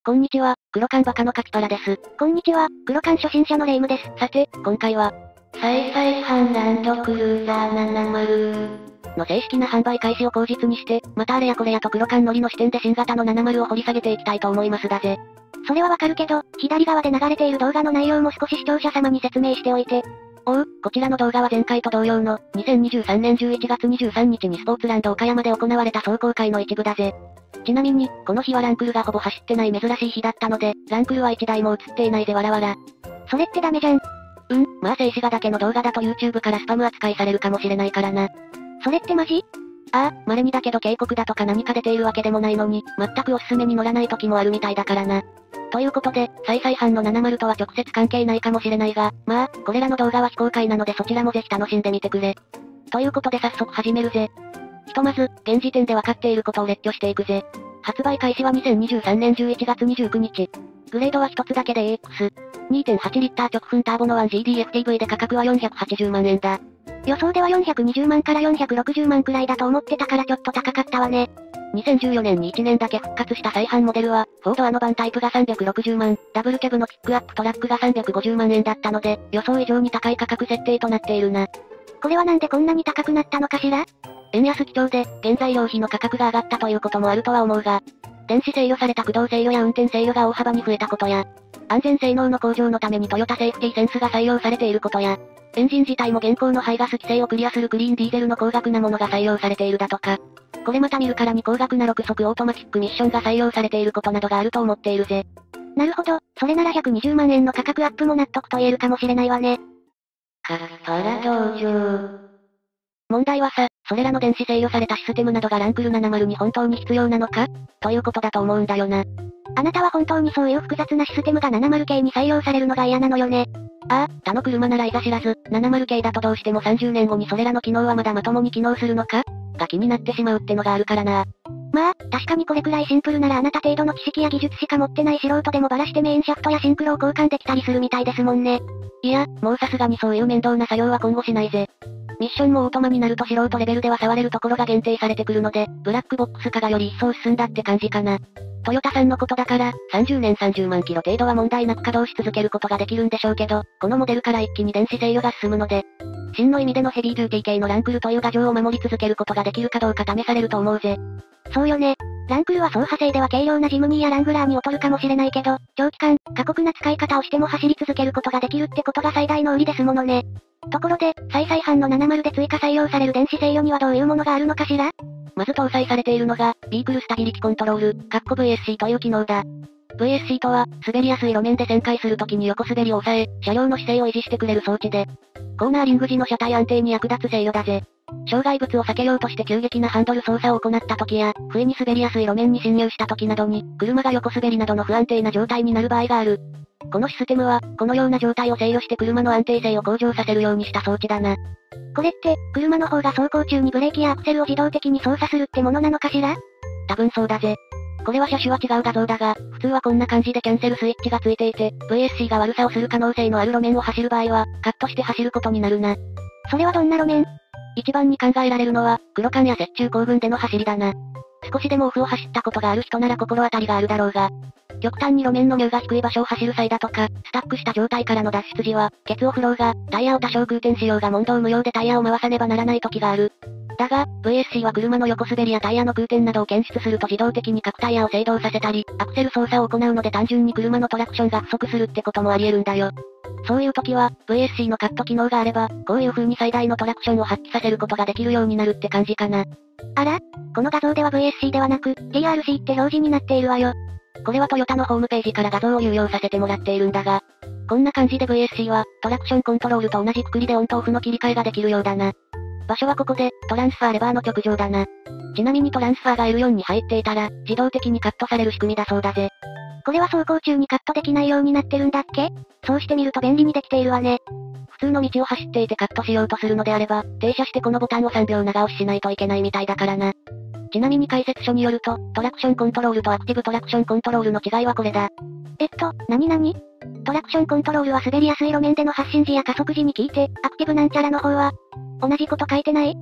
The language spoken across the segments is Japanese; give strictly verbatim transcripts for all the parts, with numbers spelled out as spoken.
こんにちは、黒缶バカのカピパラです。 こんにちは、黒缶初心者のレイムです。 さて、今回は、再々販ランドクルーザーななじゅうの正式な販売開始を口実にして、またあれやこれやと黒缶乗りの視点で新型のななじゅうを掘り下げていきたいと思いますだぜ。 それはわかるけど、左側で流れている動画の内容も少し視聴者様に説明しておいて。 おう、こちらの動画は前回と同様の、にせんにじゅうさんねんじゅういちがつにじゅうさんにちにスポーツランド岡山で行われた壮行会の一部だぜ。ちなみに、この日はランクルがほぼ走ってない珍しい日だったので、ランクルはいちだいも映っていないぜわらわら。 それってダメじゃん。 うん、まあ静止画だけの動画だと YouTube からスパム扱いされるかもしれないからな。 それってマジ？ ああ、稀にだけど警告だとか何か出ているわけでもないのに、全くおすすめに乗らない時もあるみたいだからな。ということで、再々販のななじゅうとは直接関係ないかもしれないが、まあ、これらの動画は非公開なのでそちらもぜひ楽しんでみてくれ。ということで早速始めるぜ。ひとまず、現時点で分かっていることを列挙していくぜ。発売開始はにせんにじゅうさんねんじゅういちがつにじゅうくにち。グレードは一つだけで エーエックス。にてんはち リッター直噴ターボの ワンジーディーエフティーブイ で価格はよんひゃくはちじゅうまんえんだ。 予想ではよんひゃくにじゅうまんからよんひゃくろくじゅうまんくらいだと思ってたからちょっと高かったわね。 にせんじゅうよねんにいちねんだけ復活した再販モデルは、フォードアノバンタイプがさんびゃくろくじゅうまん、ダブルキャブのキックアップトラックがさんびゃくごじゅうまんえんだったので、予想以上に高い価格設定となっているな。 これはなんでこんなに高くなったのかしら？ 円安基調で、原材料費の価格が上がったということもあるとは思うが、電子制御された駆動制御や運転制御が大幅に増えたことや、安全性能の向上のためにトヨタセーフティーセンスが採用されていることや、エンジン自体も現行の排ガス規制をクリアするクリーンディーゼルの高額なものが採用されているだとか、これまた見るからに高額なろくそくオートマティックミッションが採用されていることなどがあると思っているぜ。 なるほど、それならひゃくにじゅうまんえんの価格アップも納得と言えるかもしれないわね。 カッパラ登場。問題はさ、それらの電子制御されたシステムなどがランクルななじゅうに本当に必要なのかということだと思うんだよな。 あなたは本当にそういう複雑なシステムがななじゅう系に採用されるのが嫌なのよね。 ああ、他の車ならいざ知らず、ななじゅう系だとどうしてもさんじゅうねんごにそれらの機能はまだまともに機能するのかが気になってしまうってのがあるからな。 まあ、確かにこれくらいシンプルならあなた程度の知識や技術しか持ってない素人でもバラしてメインシャフトやシンクロを交換できたりするみたいですもんね。 いや、もうさすがにそういう面倒な作業は今後しないぜ。ミッションもオートマになると素人レベルでは触れるところが限定されてくるので、ブラックボックス化がより一層進んだって感じかな。トヨタさんのことだから、さんじゅうねんさんじゅうまんキロ程度は問題なく稼働し続けることができるんでしょうけど、このモデルから一気に電子制御が進むので、真の意味でのヘビーデューティー系のランクルという牙城を守り続けることができるかどうか試されると思うぜ。 そうよね。ランクルは走破性では軽量なジムニーやラングラーに劣るかもしれないけど、長期間、過酷な使い方をしても走り続けることができるってことが最大の売りですものね。ところで、再々販のななじゅうで追加採用される電子制御にはどういうものがあるのかしら？ まず搭載されているのが、ビークルスタビリティコントロール、カッコ ブイエスシー という機能だ。ブイエスシー とは、滑りやすい路面で旋回するときに横滑りを抑え、車両の姿勢を維持してくれる装置で、コーナーリング時の車体安定に役立つ制御だぜ。障害物を避けようとして急激なハンドル操作を行った時や、不意に滑りやすい路面に進入した時などに、車が横滑りなどの不安定な状態になる場合がある。このシステムは、このような状態を制御して車の安定性を向上させるようにした装置だな。 これって、車の方が走行中にブレーキやアクセルを自動的に操作するってものなのかしら？ 多分そうだぜ。これは車種は違う画像だが、普通はこんな感じでキャンセルスイッチがついていて、ブイエスシー が悪さをする可能性のある路面を走る場合は、カットして走ることになるな。 それはどんな路面？ 一番に考えられるのは、黒缶や雪中行軍での走りだな。少しでもオフを走ったことがある人なら心当たりがあるだろうが、極端に路面のミューが低い場所を走る際だとか、スタックした状態からの脱出時は、ケツオフローが、タイヤを多少空転しようが問答無用でタイヤを回さねばならない時がある。だが、ブイエスシー は車の横滑りやタイヤの空転などを検出すると自動的に各タイヤを制動させたり、アクセル操作を行うので単純に車のトラクションが不足するってこともあり得るんだよ。そういう時は、ブイエスシー のカット機能があれば、こういう風に最大のトラクションを発揮させることができるようになるって感じかな。 あら？この画像では ブイエスシー ではなく、ディーアールシー って表示になっているわよ。 これはトヨタのホームページから画像を有用させてもらっているんだが、こんな感じで ブイエスシー は、トラクションコントロールと同じくくりでオンとオフの切り替えができるようだな。場所はここで、トランスファーレバーの直上だな。ちなみにトランスファーが エルフォー に入っていたら、自動的にカットされる仕組みだそうだぜ。 これは走行中にカットできないようになってるんだっけ？そうしてみると便利にできているわね。 普通の道を走っていてカットしようとするのであれば、停車してこのボタンをさんびょう長押ししないといけないみたいだからな。ちなみに解説書によると、トラクションコントロールとアクティブトラクションコントロールの違いはこれだ。 えっと、なになに？トラクションコントロールは滑りやすい路面での発進時や加速時に効いて、アクティブなんちゃらの方は、同じこと書いてない？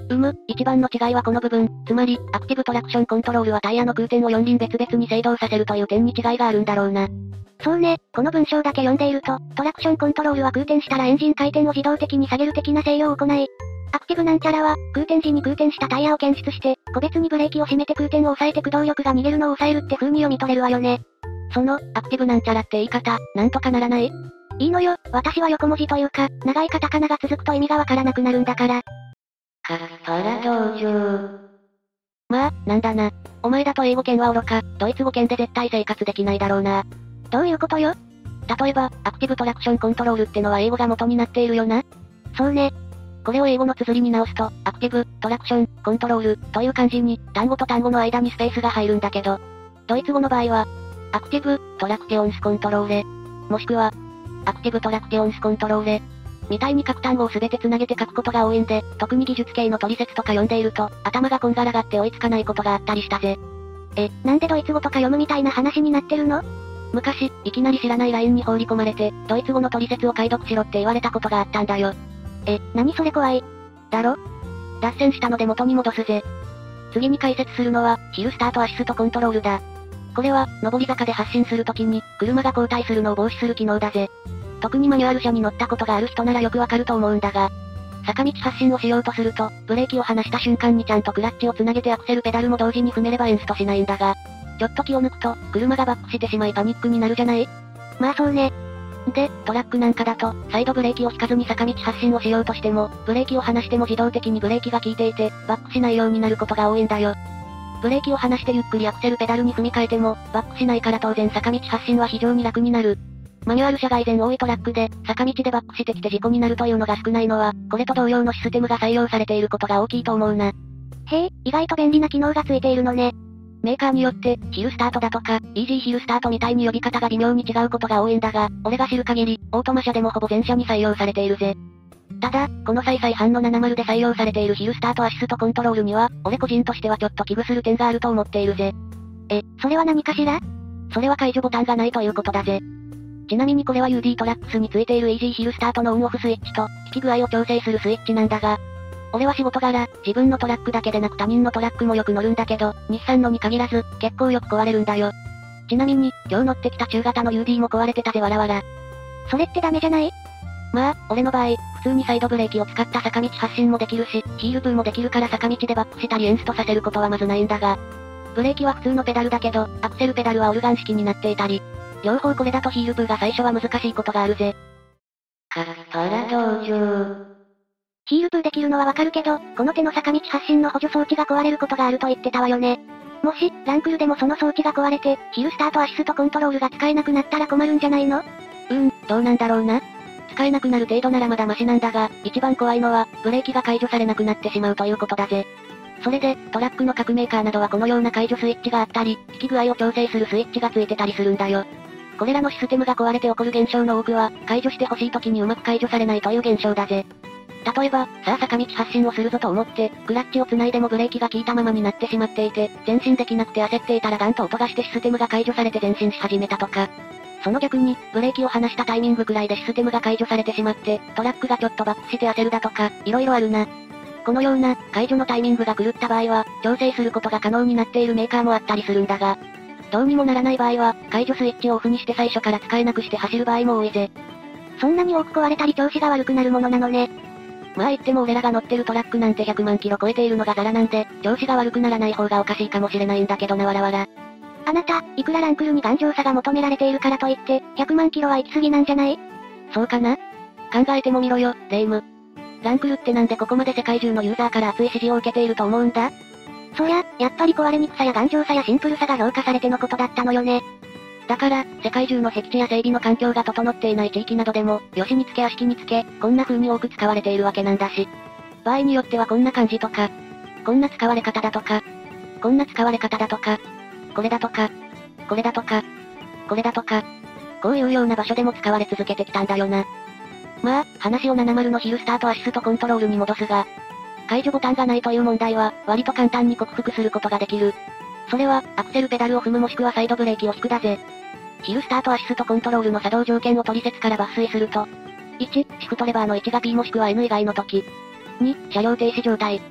うむ、一番の違いはこの部分、つまり、アクティブトラクションコントロールはタイヤの空転をよん輪別々に制動させるという点に違いがあるんだろうな。 そうね、この文章だけ読んでいると、トラクションコントロールは空転したらエンジン回転を自動的に下げる的な制御を行い、アクティブなんちゃらは、空転時に空転したタイヤを検出して、個別にブレーキを締めて空転を抑えて駆動力が逃げるのを抑えるって風に読み取れるわよね。 その、アクティブなんちゃらって言い方、なんとかならない？ いいのよ、私は横文字というか、長いカタカナが続くと意味がわからなくなるんだから。 カッパラ登場。まあ、なんだな。お前だと英語圏は愚か、ドイツ語圏で絶対生活できないだろうな。 どういうことよ？ 例えば、アクティブトラクションコントロールってのは英語が元になっているよな。 そうね。 これを英語の綴りに直すと、アクティブ、トラクション、コントロール、という漢字に、単語と単語の間にスペースが入るんだけど、ドイツ語の場合は、アクティブ、トラクティオンスコントローレ、もしくは、アクティブトラクティオンスコントローレ、みたいに各単語をすべて繋げて書くことが多いんで、特に技術系の取説とか読んでいると、頭がこんがらがって追いつかないことがあったりしたぜ。 え、なんでドイツ語とか読むみたいな話になってるの？ 昔、いきなり知らないラインに放り込まれて、ドイツ語の取説を解読しろって言われたことがあったんだよ。 え、何それ怖い。 だろ？脱線したので元に戻すぜ。次に解説するのは、ヒルスタートアシストコントロールだ。これは、上り坂で発進するときに、車が後退するのを防止する機能だぜ。特にマニュアル車に乗ったことがある人ならよくわかると思うんだが、坂道発進をしようとすると、ブレーキを離した瞬間にちゃんとクラッチを繋げてアクセルペダルも同時に踏めればエンストしないんだが、ちょっと気を抜くと、車がバックしてしまいパニックになるじゃない？ まあそうね。 で、トラックなんかだと、サイドブレーキを引かずに坂道発進をしようとしても、ブレーキを離しても自動的にブレーキが効いていて、バックしないようになることが多いんだよ。ブレーキを離してゆっくりアクセルペダルに踏み替えても、バックしないから当然坂道発進は非常に楽になる。マニュアル車が以前多いトラックで、坂道でバックしてきて事故になるというのが少ないのは、これと同様のシステムが採用されていることが大きいと思うな。 へえ、意外と便利な機能がついているのね。 メーカーによって、ヒルスタートだとか、イージーヒルスタートみたいに呼び方が微妙に違うことが多いんだが、俺が知る限り、オートマ車でもほぼ全車に採用されているぜ。ただ、この再々版のななじゅうで採用されているヒルスタートアシストコントロールには、俺個人としてはちょっと危惧する点があると思っているぜ。 え、それは何かしら？ それは解除ボタンがないということだぜ。ちなみにこれは ユーディー トラックスについているイージーヒルスタートのオンオフスイッチと、効き具合を調整するスイッチなんだが、俺は仕事柄、自分のトラックだけでなく他人のトラックもよく乗るんだけど、日産のに限らず、結構よく壊れるんだよ。ちなみに、今日乗ってきた中型の ユーディー も壊れてたぜわらわら。 それってダメじゃない？ まあ、俺の場合、普通にサイドブレーキを使った坂道発進もできるし、ヒールプーもできるから坂道でバックしたりエンストさせることはまずないんだが、ブレーキは普通のペダルだけど、アクセルペダルはオルガン式になっていたり、両方これだとヒールプーが最初は難しいことがあるぜ。カッパラ登場。 ヒールプーできるのはわかるけど、この手の坂道発進の補助装置が壊れることがあると言ってたわよね。もし、ランクルでもその装置が壊れて、ヒルスタートアシストコントロールが使えなくなったら困るんじゃないの？ うーん、どうなんだろうな。使えなくなる程度ならまだマシなんだが、一番怖いのは、ブレーキが解除されなくなってしまうということだぜ。それで、トラックの各メーカーなどはこのような解除スイッチがあったり、効き具合を調整するスイッチがついてたりするんだよ。これらのシステムが壊れて起こる現象の多くは、解除してほしい時にうまく解除されないという現象だぜ。例えば、さあ坂道発進をするぞと思って、クラッチを繋いでもブレーキが効いたままになってしまっていて、前進できなくて焦っていたらガンと音がしてシステムが解除されて前進し始めたとか。その逆に、ブレーキを離したタイミングくらいでシステムが解除されてしまって、トラックがちょっとバックして焦るだとか、色々あるな。このような、解除のタイミングが狂った場合は、調整することが可能になっているメーカーもあったりするんだが、どうにもならない場合は、解除スイッチをオフにして最初から使えなくして走る場合も多いぜ。 そんなに多く壊れたり調子が悪くなるものなのね。 まあ言っても俺らが乗ってるトラックなんてひゃくまんキロ超えているのがザラなんで、調子が悪くならない方がおかしいかもしれないんだけどなわらわら。 あなた、いくらランクルに頑丈さが求められているからといって、ひゃくまんキロは行き過ぎなんじゃない？ そうかな？考えてもみろよ、レイム。ランクルってなんでここまで世界中のユーザーから熱い支持を受けていると思うんだ？ そりゃ、やっぱり壊れにくさや頑丈さやシンプルさが評価されてのことだったのよね。 だから、世界中の僻地や整備の環境が整っていない地域などでも、よしにつけ足しにつけ、こんな風に多く使われているわけなんだし。場合によってはこんな感じとか、こんな使われ方だとか、こんな使われ方だとか、これだとか、これだとか、これだとか、こういうような場所でも使われ続けてきたんだよな。まあ、話をななじゅうのヒルスタートアシストコントロールに戻すが、解除ボタンがないという問題は、割と簡単に克服することができる。それは、アクセルペダルを踏むもしくはサイドブレーキを引くだぜ。ヒルスタートアシストコントロールの作動条件を取説から抜粋すると、いち、シフトレバーの位置が P もしくは エヌ 以外の時。に、車両停止状態。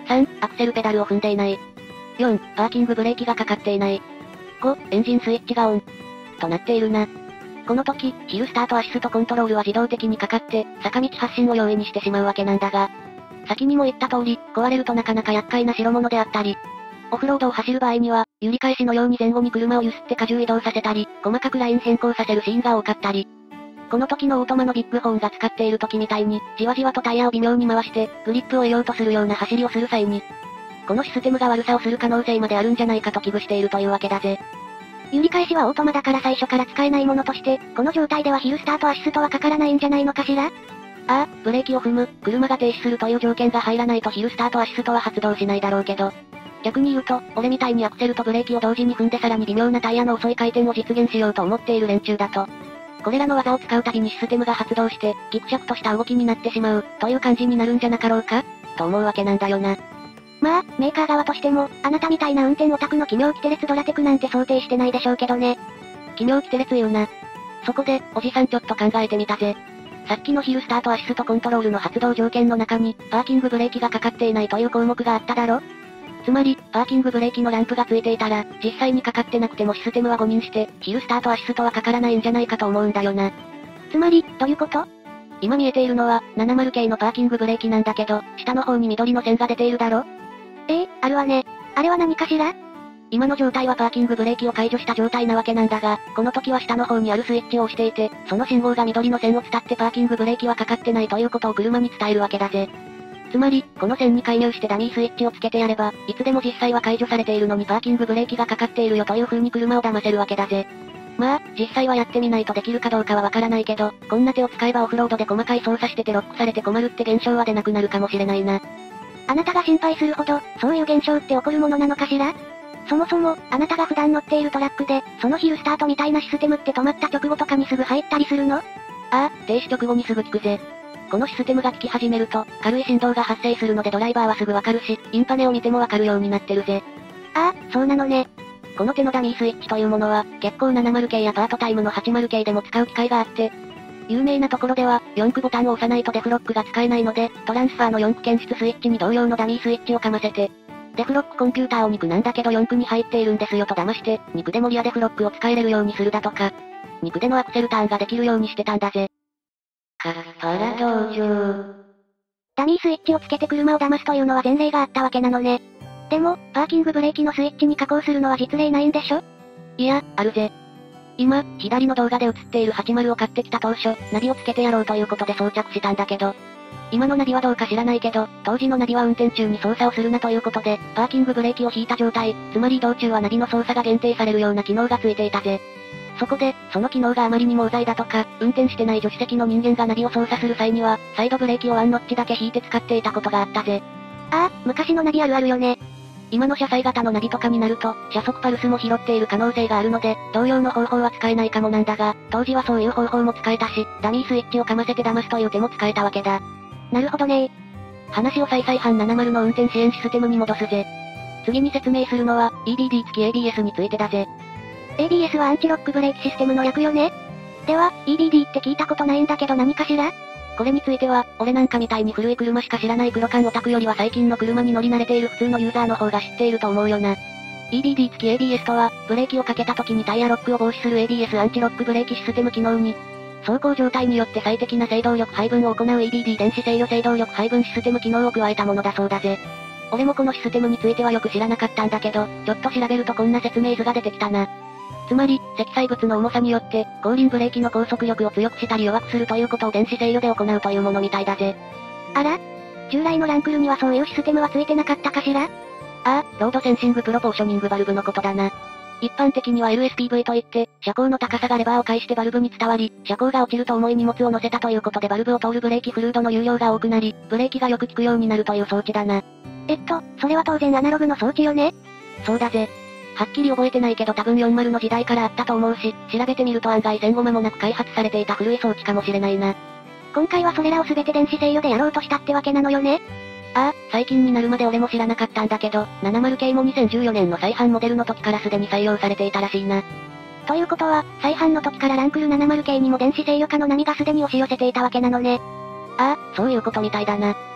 さん、アクセルペダルを踏んでいない。よん、パーキングブレーキがかかっていない。ご、エンジンスイッチがオン。となっているな。この時、ヒルスタートアシストコントロールは自動的にかかって、坂道発進を容易にしてしまうわけなんだが、先にも言った通り、壊れるとなかなか厄介な代物であったり、オフロードを走る場合には、揺り返しのように前後に車を揺すって荷重移動させたり、細かくライン変更させるシーンが多かったり、この時のオートマのビッグホーンが使っている時みたいに、じわじわとタイヤを微妙に回して、グリップを得ようとするような走りをする際に、このシステムが悪さをする可能性まであるんじゃないかと危惧しているというわけだぜ。 揺り返しはオートマだから最初から使えないものとして、この状態ではヒルスタートアシストはかからないんじゃないのかしら？ ああ、ブレーキを踏む、車が停止するという条件が入らないとヒルスタートアシストは発動しないだろうけど。逆に言うと、俺みたいにアクセルとブレーキを同時に踏んでさらに微妙なタイヤの遅い回転を実現しようと思っている連中だと。これらの技を使うたびにシステムが発動して、ギクシャクとした動きになってしまう、という感じになるんじゃなかろうかと思うわけなんだよな。 まあ、メーカー側としても、あなたみたいな運転オタクの奇妙キテレツドラテクなんて想定してないでしょうけどね。 奇妙キテレツ言うな。そこで、おじさんちょっと考えてみたぜ。さっきのヒルスタートアシストコントロールの発動条件の中に、パーキングブレーキがかかっていないという項目があっただろ？つまり、パーキングブレーキのランプがついていたら、実際にかかってなくてもシステムは誤認して、ヒルスタートアシストはかからないんじゃないかと思うんだよな。 つまり、どういうこと？ 今見えているのは、ななじゅう系のパーキングブレーキなんだけど、下の方に緑の線が出ているだろ？ ええ、あるわね。あれは何かしら？ 今の状態はパーキングブレーキを解除した状態なわけなんだが、この時は下の方にあるスイッチを押していて、その信号が緑の線を伝ってパーキングブレーキはかかってないということを車に伝えるわけだぜ。つまり、この線に介入してダミースイッチをつけてやれば、いつでも実際は解除されているのにパーキングブレーキがかかっているよという風に車を騙せるわけだぜ。まあ、実際はやってみないとできるかどうかはわからないけど、こんな手を使えばオフロードで細かい操作しててロックされて困るって現象は出なくなるかもしれないな。 あなたが心配するほど、そういう現象って起こるものなのかしら？そもそも、あなたが普段乗っているトラックで、そのヒルスタートみたいなシステムって止まった直後とかにすぐ入ったりするの？ああ、停止直後にすぐ効くぜ。このシステムが効き始めると、軽い振動が発生するのでドライバーはすぐわかるし、インパネを見てもわかるようになってるぜ。 ああ、そうなのね。 この手のダミースイッチというものは、結構ななじゅう系やパートタイムのはちじゅう系でも使う機会があって、有名なところでは、よん区ボタンを押さないとデフロックが使えないので、トランスファーのよん区検出スイッチに同様のダミースイッチをかませて、デフロックコンピューターをに区なんだけどよん区に入っているんですよと騙して、に区でもリアデフロックを使えれるようにするだとか、に区でのアクセルターンができるようにしてたんだぜ。 カッパラ登場。ダミースイッチをつけて車を騙すというのは前例があったわけなのね。でも、パーキングブレーキのスイッチに加工するのは実例ないんでしょ？ いや、あるぜ。今、左の動画で映っているはちじゅうを買ってきた当初、ナビをつけてやろうということで装着したんだけど、今のナビはどうか知らないけど、当時のナビは運転中に操作をするなということで、パーキングブレーキを引いた状態、つまり移動中はナビの操作が限定されるような機能がついていたぜ。そこで、その機能があまりにもうざいだとか、運転してない助手席の人間がナビを操作する際には、サイドブレーキをワンノッチだけ引いて使っていたことがあったぜ。 ああ、昔のナビあるあるよね。 今の車載型のナビとかになると、車速パルスも拾っている可能性があるので、同様の方法は使えないかもなんだが、当時はそういう方法も使えたし、ダミースイッチをかませて騙すという手も使えたわけだ。 なるほどね。 話を再々版ななじゅうの運転支援システムに戻すぜ。次に説明するのは、イービーディー 付き エービーエス についてだぜ。 エービーエス はアンチロックブレーキシステムの略よね？では、イービーディー って聞いたことないんだけど何かしら？ これについては、俺なんかみたいに古い車しか知らない黒缶オタクよりは最近の車に乗り慣れている普通のユーザーの方が知っていると思うよな。イービーディー 付き エービーエス とは、ブレーキをかけた時にタイヤロックを防止する エービーエス アンチロックブレーキシステム機能に、走行状態によって最適な制動力配分を行う イービーディー 電子制御制動力配分システム機能を加えたものだそうだぜ。俺もこのシステムについてはよく知らなかったんだけど、ちょっと調べるとこんな説明図が出てきたな。つまり、積載物の重さによって、後輪ブレーキの高速力を強くしたり弱くするということを電子制御で行うというものみたいだぜ。 あら？従来のランクルにはそういうシステムはついてなかったかしら？ああ、ロードセンシングプロポーショニングバルブのことだな。一般的には エルエスピーブイ といって、車高の高さがレバーを介してバルブに伝わり、車高が落ちると重い荷物を乗せたということでバルブを通るブレーキフルードの流量が多くなり、ブレーキがよく効くようになるという装置だな。 えっと、それは当然アナログの装置よね？ そうだぜ。はっきり覚えてないけど多分よんじゅうの時代からあったと思うし、調べてみると案外戦後間もなく開発されていた古い装置かもしれないな。 今回はそれらを全て電子制御でやろうとしたってわけなのよね？ ああ、最近になるまで俺も知らなかったんだけど、ななじゅう系もにせんじゅうよねんの再販モデルの時からすでに採用されていたらしいな。 ということは、再販の時からランクルななじゅう系にも電子制御化の波がすでに押し寄せていたわけなのね。 ああ、そういうことみたいだな。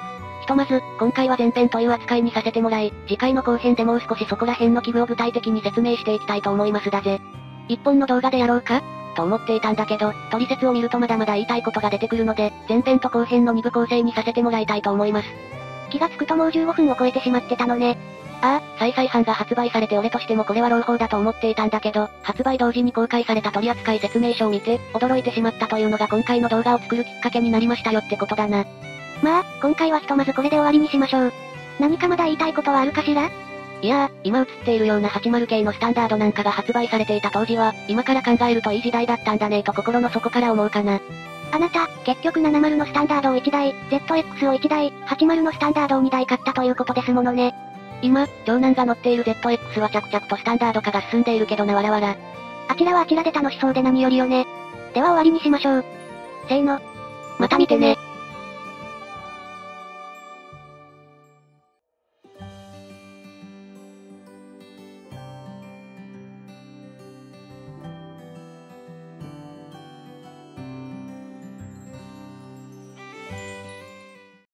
とまず、今回は前編という扱いにさせてもらい、次回の後編でもう少しそこら辺の器具を具体的に説明していきたいと思いますだぜ。一本の動画でやろうかと思っていたんだけど、取説を見るとまだまだ言いたいことが出てくるので、前編と後編のに部構成にさせてもらいたいと思います。 気がつくともうじゅうごふんを超えてしまってたのね。 ああ、再々版が発売されて俺としてもこれは朗報だと思っていたんだけど、発売同時に公開された取扱説明書を見て、驚いてしまったというのが今回の動画を作るきっかけになりましたよってことだな。 まあ、今回はひとまずこれで終わりにしましょう。何かまだ言いたいことはあるかしら？ いやー、今映っているようなはちじゅう系のスタンダードなんかが発売されていた当時は、今から考えるといい時代だったんだねと心の底から思うかな。 あなた、結局ななじゅうのスタンダードをいちだい、ゼットエックス をいちだい、はちじゅうのスタンダードをにだい買ったということですものね。 今、長男が乗っている ゼットエックス は着々とスタンダード化が進んでいるけどなわらわら。 あちらはあちらで楽しそうで何よりよね。では終わりにしましょう。せーの。 また見てね。